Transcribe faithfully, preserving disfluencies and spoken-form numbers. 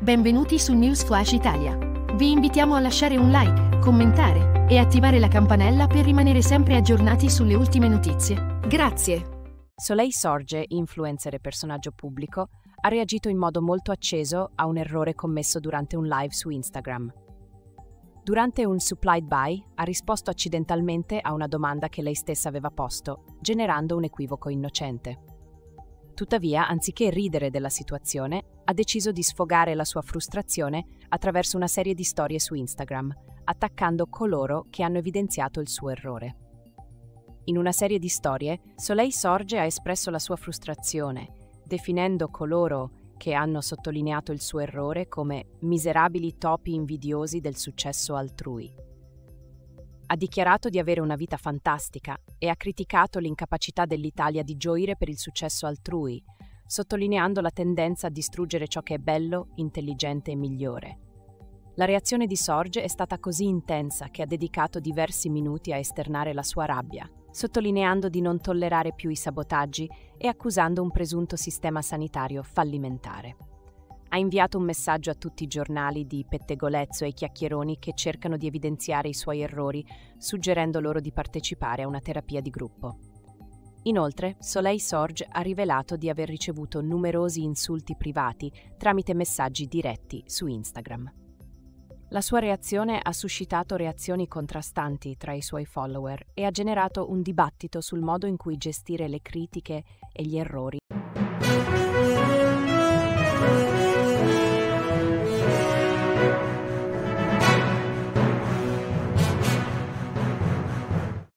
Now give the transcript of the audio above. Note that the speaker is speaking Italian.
Benvenuti su News Flash Italia. Vi invitiamo a lasciare un like, commentare e attivare la campanella per rimanere sempre aggiornati sulle ultime notizie. Grazie. Soleil Sorge, influencer e personaggio pubblico, ha reagito in modo molto acceso a un errore commesso durante un live su Instagram. Durante un supplied by ha risposto accidentalmente a una domanda che lei stessa aveva posto, generando un equivoco innocente. Tuttavia, anziché ridere della situazione, ha deciso di sfogare la sua frustrazione attraverso una serie di storie su Instagram, attaccando coloro che hanno evidenziato il suo errore. In una serie di storie, Soleil Sorge ha espresso la sua frustrazione, definendo coloro che hanno sottolineato il suo errore come miserabili topi invidiosi del successo altrui. Ha dichiarato di avere una vita fantastica e ha criticato l'incapacità dell'Italia di gioire per il successo altrui, sottolineando la tendenza a distruggere ciò che è bello, intelligente e migliore. La reazione di Sorge è stata così intensa che ha dedicato diversi minuti a esternare la sua rabbia, sottolineando di non tollerare più i sabotaggi e accusando un presunto sistema sanitario fallimentare. Ha inviato un messaggio a tutti i giornali di pettegolezzo e ai chiacchieroni che cercano di evidenziare i suoi errori, suggerendo loro di partecipare a una terapia di gruppo. Inoltre, Soleil Sorge ha rivelato di aver ricevuto numerosi insulti privati tramite messaggi diretti su Instagram. La sua reazione ha suscitato reazioni contrastanti tra i suoi follower e ha generato un dibattito sul modo in cui gestire le critiche e gli errori.